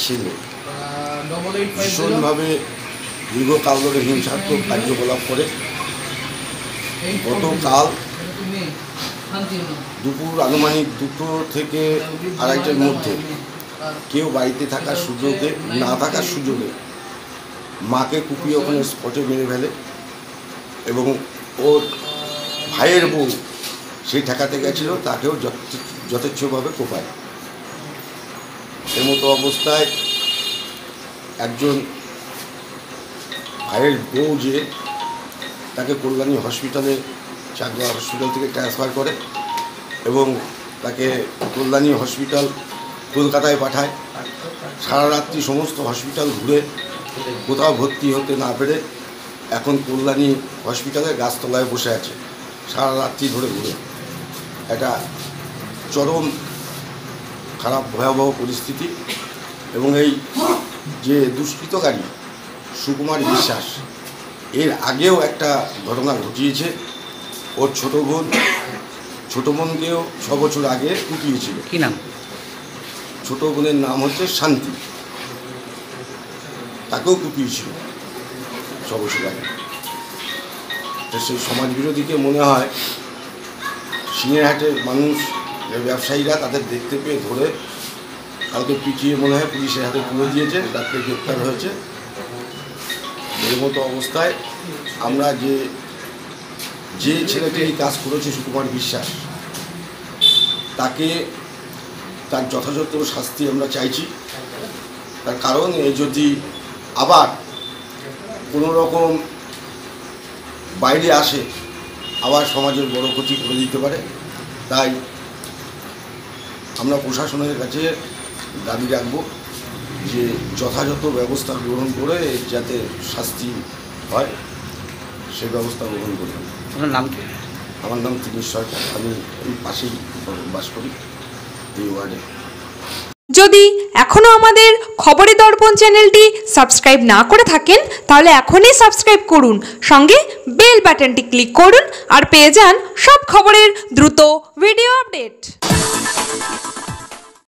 ছেলে ভীষণভাবে দীর্ঘকাল ধরে হিংসাত্মক কার্যকলাপ করে গতকাল দুপুর আনুমানিক 2টো থেকে 2:30টার মধ্যে কেউ বাড়িতে থাকার সুযোগে না থাকার সুযোগে মাকে কুপিয়ে ওখানে স্পটে মেরে ফেলে এবং ওর ভাইয়ের বউ সেই ঠেকাতে গেছিল, তাকেও যথেচ্ছভাবে কোপায়। এর মতো অবস্থায় একজন ভাইয়ের বউ যে তাকে কল্যাণী হসপিটালে চাকদা হসপিটাল থেকে ট্রান্সফার করে এবং তাকে কল্যাণী হসপিটাল কলকাতায় পাঠায়। সারা রাত্রি সমস্ত হসপিটাল ঘুরে কোথাও ভর্তি হতে না পেরে এখন কল্যাণী হসপিটালে গাছতলায় বসে আছে সারা রাত্রি ধরে ঘুরে। একটা চরম খারাপ ভয়াবহ পরিস্থিতি। এবং এই যে দুষ্কৃতকারী সুকুমার বিশ্বাস এর আগেও একটা ঘটনা ঘটিয়েছে। ওর ছোট বোনকেও 6 বছর আগে কুপিয়েছিল। কি নাম? ছোট বোনের নাম হচ্ছে শান্তি, তাকেও কুপিয়েছিল 6 বছর আগে। তো সেই সমাজ বিরোধীকে মনে হয় সিংহেরহাটের মানুষ ব্যবসায়ীরা তাদের দেখতে পেয়ে ধরে কালকে পিটিয়ে মনে হয় পুলিশের হাতে তুলে দিয়েছে, তাকে গ্রেপ্তার হয়েছে। এর মতো অবস্থায় আমরা যে ছেলেটি এই কাজ করেছে সুকুমার বিশ্বাস, তাকে তার যথাযথ শাস্তি আমরা চাইছি। তার কারণ যদি আবার কোনো রকম বাইরে আসে আবার সমাজের বড় ক্ষতি করে দিতে পারে। তাই আমরা প্রশাসনের কাছে দাবি রাখব যে যথাযথ ব্যবস্থা গ্রহণ করে যাতে শাস্তি হয় সে ব্যবস্থা গ্রহণ করবেন। আপনার নাম কি? আমার নাম তিমির সরকার, আমি এই পাশেই বাস করি এই ওয়ার্ডে। যদি এখনও আমাদের খবরের দর্পণ চ্যানেলটি সাবস্ক্রাইব না করে থাকেন তাহলে এখনই সাবস্ক্রাইব করুন, সঙ্গে বেল বাটনটি ক্লিক করুন আর পেয়ে যান সব খবরের দ্রুত ভিডিও আপডেট।